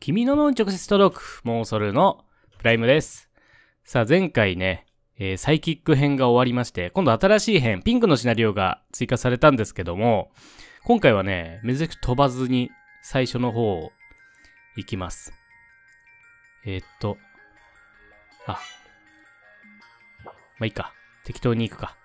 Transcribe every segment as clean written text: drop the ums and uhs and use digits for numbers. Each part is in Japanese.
君の脳に直接届くモーソルのプライムです。さあ前回ね、サイキック編が終わりまして、今度新しい編、ピンクのシナリオが追加されたんですけども、今回はね、珍しく飛ばずに最初の方を行きます。まあいいか。適当に行くか。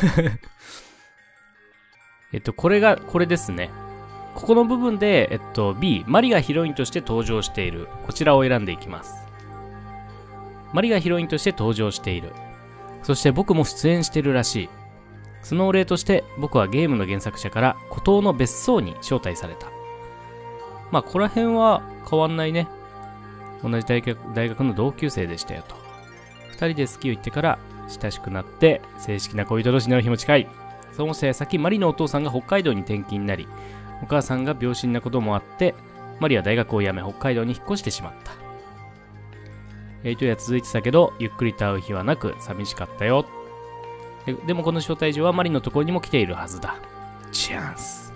これですね。ここの部分で、B、マリがヒロインとして登場している。こちらを選んでいきます。マリがヒロインとして登場している。そして僕も出演しているらしい。そのお礼として僕はゲームの原作者から孤島の別荘に招待された。まあ、ここら辺は変わんないね。同じ大学の同級生でしたよと。二人で好きを言ってから親しくなって正式な恋人同士になる日も近い。そのせい先マリのお父さんが北海道に転勤になり、お母さんが病死なこともあって、マリは大学を辞め北海道に引っ越してしまった。とや続いてたけど、ゆっくりと会う日はなく寂しかったよ。でもこの招待状はマリのところにも来ているはずだ。チャンス。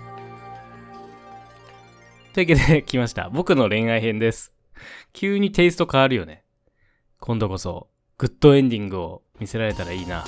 というわけで来ました。僕の恋愛編です。急にテイスト変わるよね。今度こそグッドエンディングを見せられたらいいな。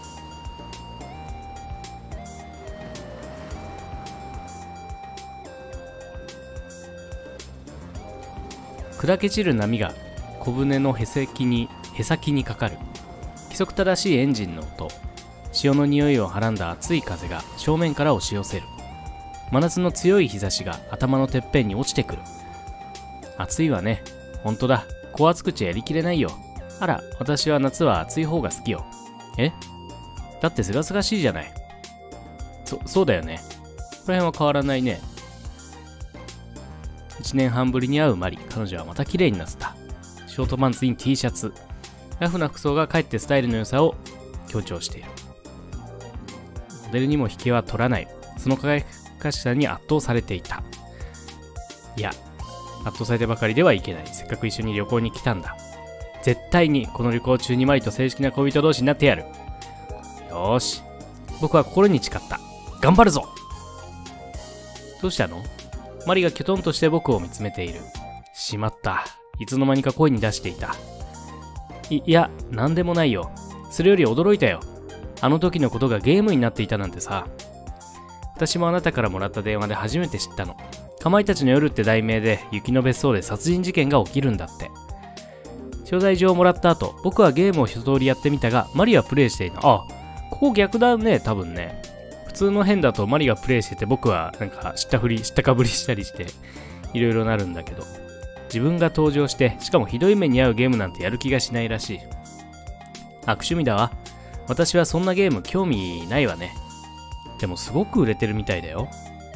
砕け散る波が小舟のへ先にかかる。規則正しいエンジンの音。潮の匂いをはらんだ熱い風が正面から押し寄せる。真夏の強い日差しが頭のてっぺんに落ちてくる。暑いわね。ほんとだ。こう暑くちゃやりきれないよ。あら、私は夏は暑い方が好きよ。え？だってすがすがしいじゃない。そうだよね。この辺は変わらないね。1年半ぶりに会うマリ。彼女はまた綺麗になってた。ショートパンツに T シャツ。ラフな服装がかえってスタイルの良さを強調している。モデルにも引けは取らない。その輝かしさに圧倒されていた。いや、圧倒されてばかりではいけない。せっかく一緒に旅行に来たんだ。絶対にこの旅行中にマリと正式な恋人同士になってやる。よーし。僕は心に誓った。頑張るぞ。どうしたの？マリがきょとんとして僕を見つめている。しまった。いつの間にか声に出していた。いや、なんでもないよ。それより驚いたよ。あの時のことがゲームになっていたなんてさ。私もあなたからもらった電話で初めて知ったの。かまいたちの夜って題名で雪の別荘で殺人事件が起きるんだって。招待状をもらった後、僕はゲームを一通りやってみたが、マリはプレイしていた。あ、ここ逆だね、多分ね。普通の編だとマリがプレイしてて僕はなんか知ったかぶりしたりしていろいろなるんだけど、自分が登場してしかもひどい目に遭うゲームなんてやる気がしないらしい。悪趣味だわ。私はそんなゲーム興味ないわね。でもすごく売れてるみたいだよ。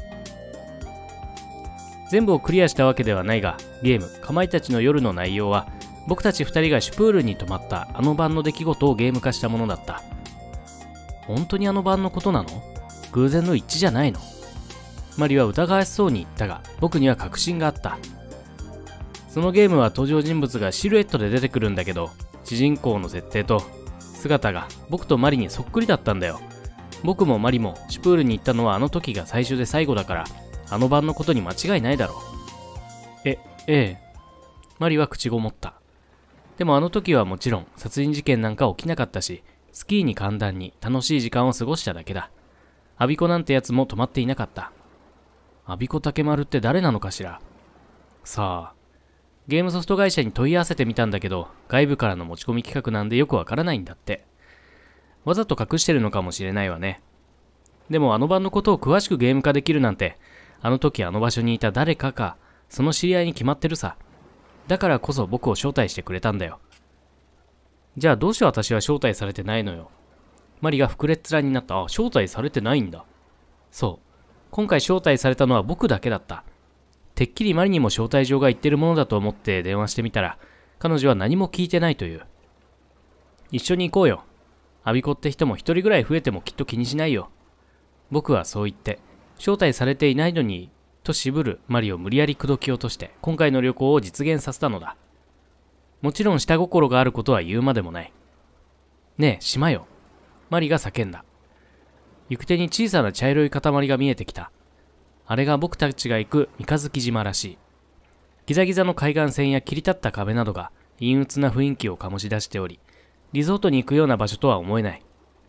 全部をクリアしたわけではないが、ゲームかまいたちの夜の内容は僕たち二人がシュプールに泊まったあの晩の出来事をゲーム化したものだった。本当にあの晩のことなの？偶然の一致じゃないの？マリは疑わしそうに言ったが、僕には確信があった。そのゲームは登場人物がシルエットで出てくるんだけど、主人公の設定と姿が僕とマリにそっくりだったんだよ。僕もマリもシュプールに行ったのはあの時が最初で最後だから、あの晩のことに間違いないだろう。ええ。マリは口ごもった。でもあの時はもちろん殺人事件なんか起きなかったし、スキーに簡単に楽しい時間を過ごしただけだ。アビコなんてやつも泊まっていなかった。アビコ竹丸って誰なのかしら。さあ、ゲームソフト会社に問い合わせてみたんだけど、外部からの持ち込み企画なんでよくわからないんだって。わざと隠してるのかもしれないわね。でもあの晩のことを詳しくゲーム化できるなんて、あの時あの場所にいた誰かか、その知り合いに決まってるさ。だからこそ僕を招待してくれたんだよ。じゃあどうして私は招待されてないのよ。マリが膨れっ面になった。あ、招待されてないんだ。そう。今回招待されたのは僕だけだった。てっきりマリにも招待状が言ってるものだと思って電話してみたら、彼女は何も聞いてないという。一緒に行こうよ。アビコって人も一人ぐらい増えてもきっと気にしないよ。僕はそう言って、招待されていないのに、と渋るマリを無理やり口説き落として、今回の旅行を実現させたのだ。もちろん下心があることは言うまでもない。ねえ、島よ。マリが叫んだ。行く手に小さな茶色い塊が見えてきた。あれが僕たちが行く三日月島らしい。 ギザギザの海岸線や切り立った壁などが陰鬱な雰囲気を醸し出しており、リゾートに行くような場所とは思えない。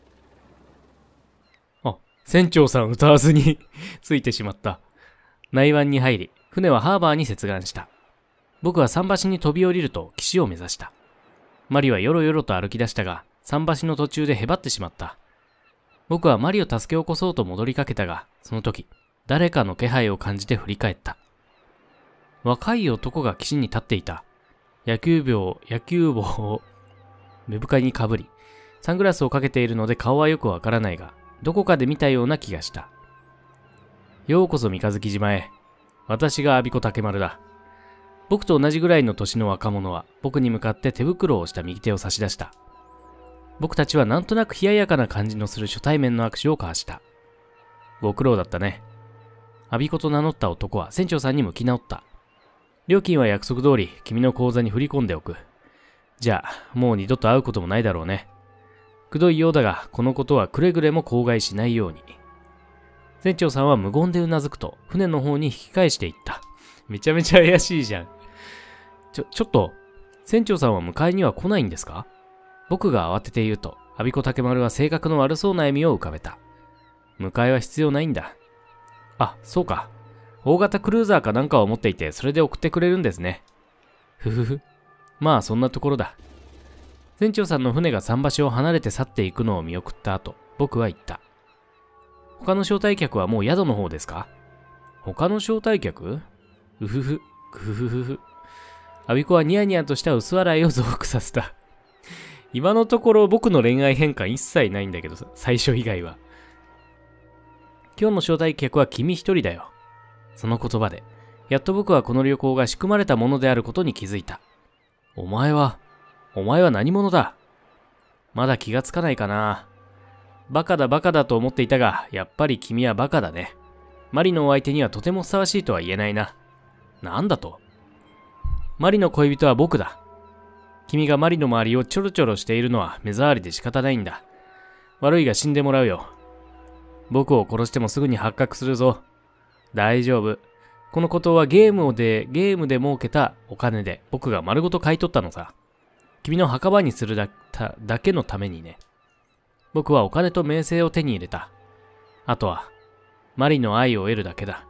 あ、船長さん歌わずについてしまった。内湾に入り、船はハーバーに接岸した。僕は桟橋に飛び降りると岸を目指した。マリはよろよろと歩き出したが、桟橋の途中でへばってしまった。僕はマリを助け起こそうと戻りかけたが、その時、誰かの気配を感じて振り返った。若い男が岸に立っていた。野球帽を目深にかぶり、サングラスをかけているので顔はよくわからないが、どこかで見たような気がした。ようこそ三日月島へ。私が我孫子竹丸だ。僕と同じぐらいの年の若者は僕に向かって手袋をした右手を差し出した。僕たちはなんとなく冷ややかな感じのする初対面の握手を交わした。ご苦労だったね。我孫子と名乗った男は船長さんに向き直った。料金は約束通り君の口座に振り込んでおく。じゃあ、もう二度と会うこともないだろうね。くどいようだが、このことはくれぐれも口外しないように。船長さんは無言でうなずくと、船の方に引き返していった。めちゃめちゃ怪しいじゃん。ちょっと、船長さんは迎えには来ないんですか？僕が慌てて言うと、我孫子竹丸は性格の悪そうな笑みを浮かべた。迎えは必要ないんだ。あ、そうか。大型クルーザーかなんかを持っていて、それで送ってくれるんですね。ふふふ。まあそんなところだ。船長さんの船が桟橋を離れて去っていくのを見送った後、僕は言った。他の招待客はもう宿の方ですか？他の招待客？うふふ、くふふふふ。我孫子はニヤニヤとした薄笑いを増幅させた。今のところ僕の恋愛変換一切ないんだけど、最初以外は。今日の招待客は君一人だよ。その言葉で、やっと僕はこの旅行が仕組まれたものであることに気づいた。お前は何者だ？まだ気がつかないかな。バカだと思っていたが、やっぱり君はバカだね。マリのお相手にはとてもふさわしいとは言えないな。なんだと？マリの恋人は僕だ。君がマリの周りをちょろちょろしているのは目障りで仕方ないんだ。悪いが死んでもらうよ。僕を殺してもすぐに発覚するぞ。大丈夫。このことはゲームで儲けたお金で僕が丸ごと買い取ったのさ。君の墓場にするだけのためにね。僕はお金と名声を手に入れた。あとは、マリの愛を得るだけだ。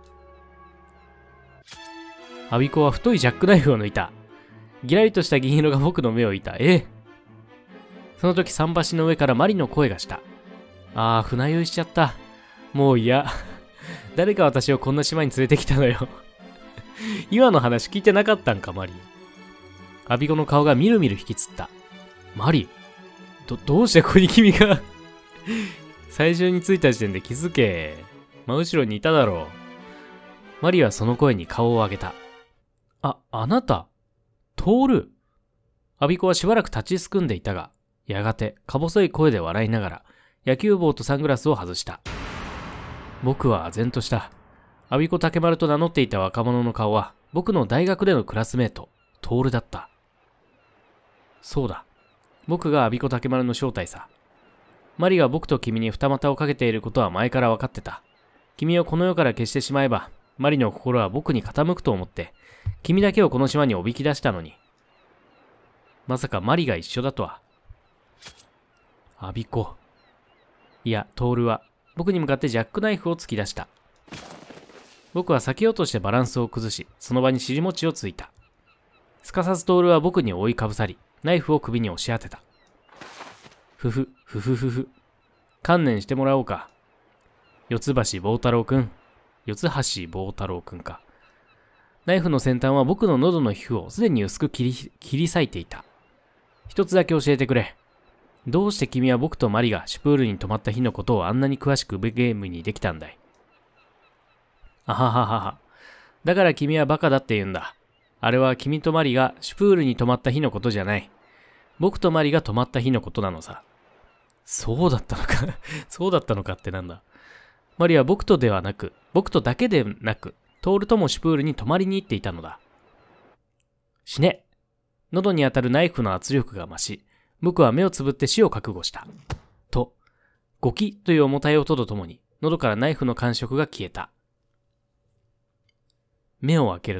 我孫子は太いジャックナイフを抜いた。ギラリとした銀色が僕の目を射た。その時桟橋の上からマリの声がした。船酔いしちゃった。もう嫌。誰が私をこんな島に連れてきたのよ。今の話聞いてなかったんか、マリ。我孫子の顔がみるみる引きつった。マリ、どうしてここに君が最初に着いた時点で気づけ。真後ろにいただろう。マリはその声に顔を上げた。あなた、トール。我孫子はしばらく立ちすくんでいたが、やがてか細い声で笑いながら、野球帽とサングラスを外した。僕は唖然とした。我孫子竹丸と名乗っていた若者の顔は、僕の大学でのクラスメート、トールだった。そうだ。僕が我孫子竹丸の正体さ。マリが僕と君に二股をかけていることは前から分かってた。君をこの世から消してしまえば、マリの心は僕に傾くと思って、君だけをこの島におびき出したのに。まさかマリが一緒だとは。我孫子。いや、トールは、僕に向かってジャックナイフを突き出した。僕は避けようとしてバランスを崩し、その場に尻餅をついた。すかさずトールは僕に覆いかぶさり、ナイフを首に押し当てた。ふふ。観念してもらおうか。四橋棒太郎くん。四橋棒太郎くんか。ナイフの先端は僕の喉の皮膚をすでに薄く切り裂いていた。一つだけ教えてくれ。どうして君は僕とマリがシュプールに泊まった日のことをあんなに詳しくゲームにできたんだい？あはははは。だから君はバカだって言うんだ。あれは君とマリがシュプールに泊まった日のことじゃない。僕とマリが泊まった日のことなのさ。そうだったのかそうだったのかってなんだ。マリは僕とだけでなく、トールともシュプールに泊まりに行っていたのだ。死ね。喉に当たるナイフの圧力が増し、僕は目をつぶって死を覚悟した。と、ゴキという重たい音とともに、喉からナイフの感触が消えた。目を開けると、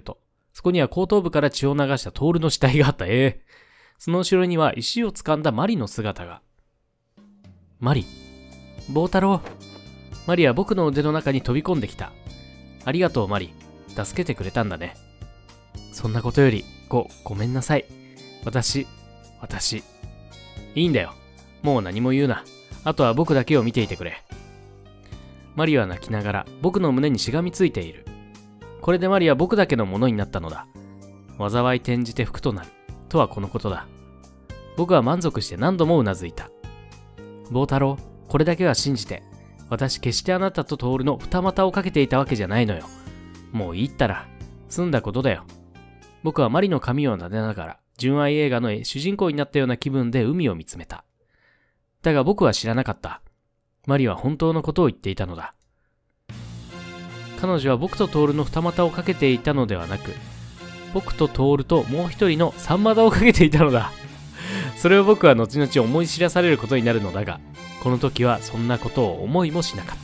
そこには後頭部から血を流したトールの死体があった。その後ろには石を掴んだマリの姿が。マリ、ボータロー。マリは僕の腕の中に飛び込んできた。ありがとうマリ。助けてくれたんだね。そんなことより、ごめんなさい。私。いいんだよ。もう何も言うな。あとは僕だけを見ていてくれ。マリは泣きながら僕の胸にしがみついている。これでマリは僕だけのものになったのだ。災い転じて福となる。とはこのことだ。僕は満足して何度もうなずいた。ボータロー、これだけは信じて。私決してあなたとトールの二股をかけていたわけじゃないのよ。もういいったら、済んだことだよ。僕はマリの髪を撫でながら、純愛映画の主人公になったような気分で海を見つめた。だが僕は知らなかった。マリは本当のことを言っていたのだ。彼女は僕とトールの二股をかけていたのではなく、僕とトールともう一人の三股をかけていたのだ。それを僕は後々思い知らされることになるのだが、この時はそんなことを思いもしなかった。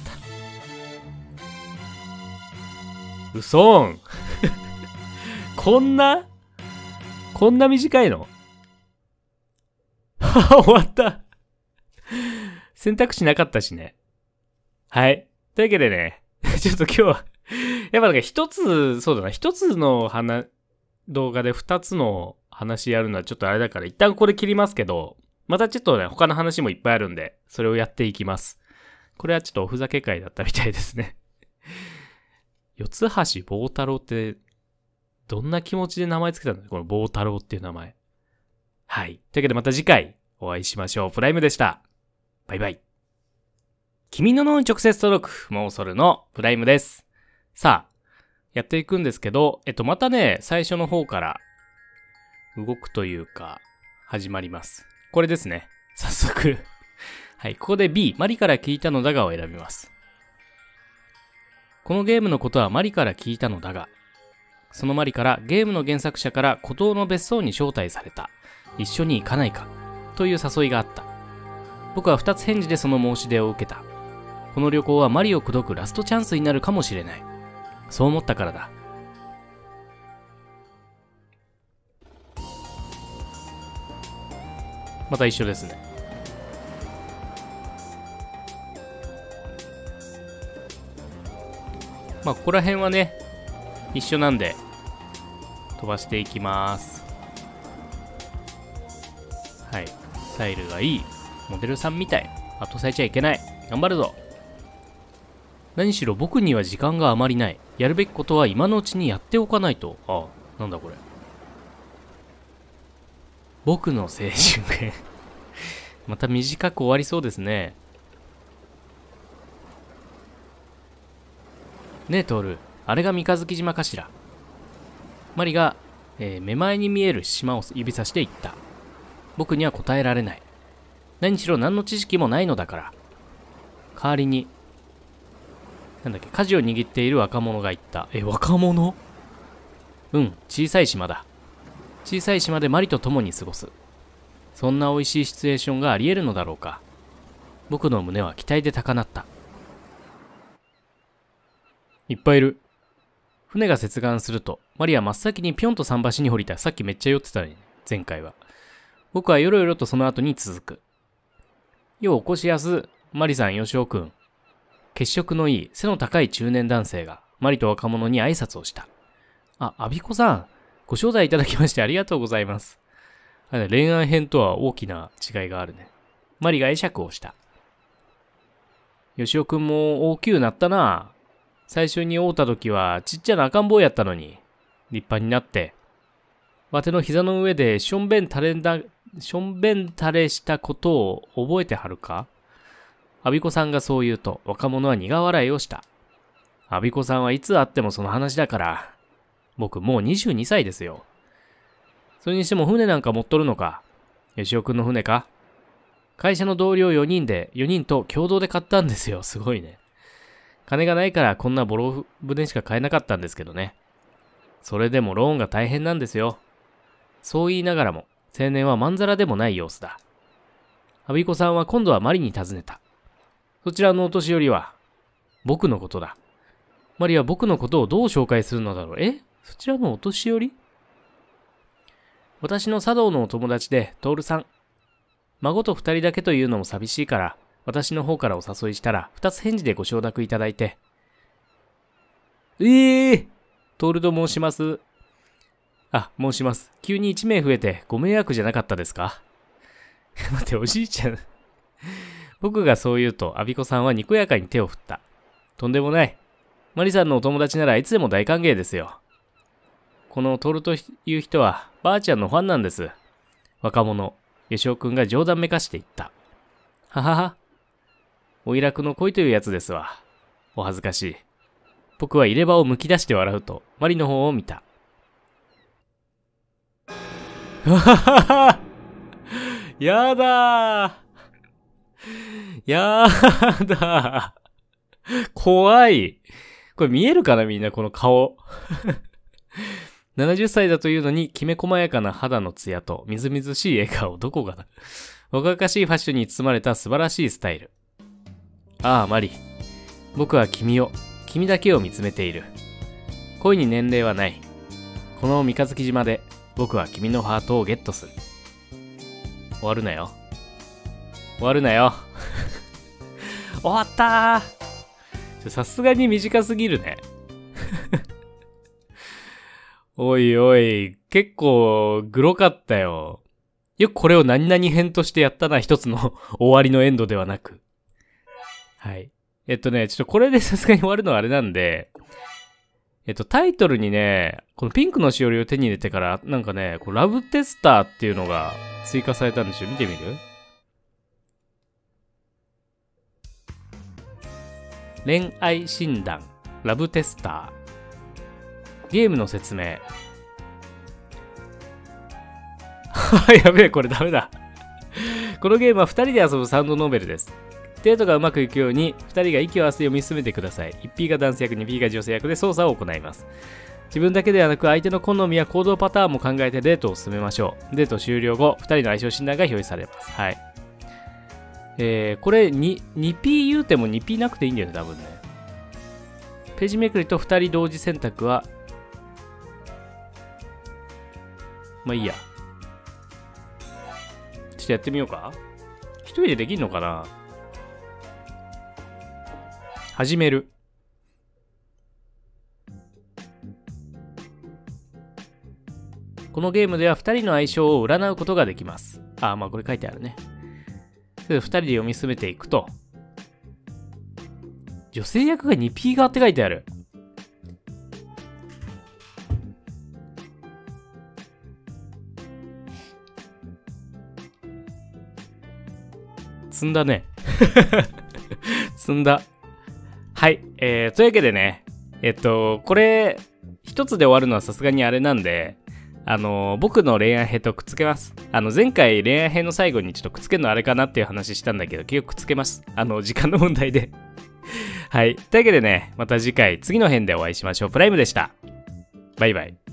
うそーん。こんな短いの？終わった。選択肢なかったしね。はい。というわけでね、ちょっと今日は、やっぱなんか一つの動画で二つの話やるのはちょっとあれだから、一旦これ切りますけど、またちょっとね、他の話もいっぱいあるんで、それをやっていきます。これはちょっとおふざけ会だったみたいですね。四橋棒太郎って、どんな気持ちで名前つけたんだこの棒太郎っていう名前。はい。というわけでまた次回お会いしましょう。プライムでした。バイバイ。君の脳に直接届くモーソルのプライムです。さあ、やっていくんですけど、またね、最初の方から動くというか、始まります。これですね。早速。はい、ここで B、マリから聞いたのだがを選びます。このゲームのことはマリから聞いたのだが、そのマリからゲームの原作者から孤島の別荘に招待された。一緒に行かないかという誘いがあった。僕は2つ返事でその申し出を受けた。この旅行はマリを口説くラストチャンスになるかもしれない。そう思ったからだ。また一緒ですね。まあここら辺はね一緒なんで飛ばしていきます。はい、スタイルがいいモデルさんみたい。後されちゃいけない。頑張るぞ。何しろ僕には時間があまりない。やるべきことは今のうちにやっておかないと。ああ、なんだこれ。僕の青春編また短く終わりそうですね。ねえトール、あれが三日月島かしら。マリが、目前に見える島を指さして言った。僕には答えられない。何しろ何の知識もないのだから。代わりに舵を握っている若者が言った。若者？うん、小さい島だ。小さい島でマリと共に過ごす。そんな美味しいシチュエーションがあり得るのだろうか。僕の胸は期待で高鳴った。いっぱいいる。船が接岸すると、マリは真っ先にぴょんと桟橋に降りた。さっきめっちゃ酔ってたのに、前回は。僕はよろよろとその後に続く。ようおこしやす、マリさん、よしおくん。血色のいい、背の高い中年男性が、マリと若者に挨拶をした。あ、アビコさん、ご招待いただきましてありがとうございます。恋愛編とは大きな違いがあるね。マリが会釈をした。よしおくんも大きゅうなったな。最初に会うた時はちっちゃな赤ん坊やったのに、立派になって、わての膝の上でしょんべん垂れしたことを覚えてはるか？アビコさんがそう言うと、若者は苦笑いをした。アビコさんはいつ会ってもその話だから。僕もう22歳ですよ。それにしても船なんか持っとるのか？よしおくんの船か？会社の同僚4人と共同で買ったんですよ。すごいね。金がないからこんなボロ船しか買えなかったんですけどね。それでもローンが大変なんですよ。そう言いながらも、青年はまんざらでもない様子だ。アビコさんは今度はマリに尋ねた。そちらのお年寄りは、僕のことだ。マリは僕のことをどう紹介するのだろう。 そちらのお年寄り？私の茶道のお友達で、トールさん。孫と二人だけというのも寂しいから、私の方からお誘いしたら、二つ返事でご承諾いただいて。トールと申します。申します。急に1名増えてご迷惑じゃなかったですか？待って、おじいちゃん。僕がそう言うと、アビコさんはにこやかに手を振った。とんでもない。マリさんのお友達ならいつでも大歓迎ですよ。このトールという人は、ばあちゃんのファンなんです。若者、ヨシオくんが冗談めかして言った。ははは。おいらくの恋というやつですわ。お恥ずかしい。僕は入れ歯をむき出して笑うと、マリの方を見た。ははは。やだー。やだー。怖い。これ見えるかなみんなこの顔。70歳だというのにきめ細やかな肌のツヤとみずみずしい笑顔。どこがだ。若々しいファッションに包まれた素晴らしいスタイル。ああ、マリ。僕は君だけを見つめている。恋に年齢はない。この三日月島で僕は君のハートをゲットする。終わるなよ。終わるなよ。終わったー。さすがに短すぎるね。おいおい、結構グロかったよ。よくこれを何々編としてやったな、一つの終わりのエンドではなく。はい。ちょっとこれでさすがに終わるのはあれなんで、タイトルにね、このピンクのしおりを手に入れてから、なんかね、こうラブテスターっていうのが追加されたんですよ。見てみる？恋愛診断、ラブテスター。ゲームの説明。やべえ、これダメだ。このゲームは2人で遊ぶサウンドノベルです。デートがうまくいくように2人が息を合わせて読み進めてください。1P が男性役、2P が女性役で操作を行います。自分だけではなく相手の好みや行動パターンも考えてデートを進めましょう。デート終了後、2人の相性診断が表示されます。はい。これ 2P 言うても 2P なくていいんだよね、多分ね。ページめくりと2人同時選択は、まあいいや。ちょっとやってみようか。一人でできんのかな？始める。このゲームでは2人の相性を占うことができます。まあこれ書いてあるね。2人で読み進めていくと、女性役が 2P 側って書いてある。積んだね。積んだ。はい。というわけでね、これ、一つで終わるのはさすがにあれなんで、僕の恋愛編とくっつけます。前回恋愛編の最後にちょっとくっつけるのあれかなっていう話したんだけど、結局くっつけます。時間の問題で。はい。というわけでね、また次回、次の編でお会いしましょう。プライムでした。バイバイ。